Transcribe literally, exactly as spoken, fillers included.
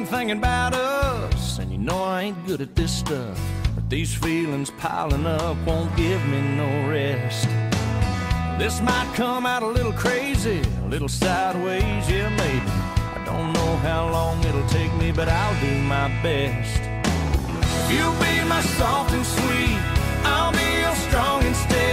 been thinking about us, and you know I ain't good at this stuff, but these feelings piling up won't give me no rest. This might come out a little crazy, a little sideways, yeah maybe. I don't know how long it'll take me, but I'll do my best. If you'll be my soft and sweet, I'll be your strong and steady.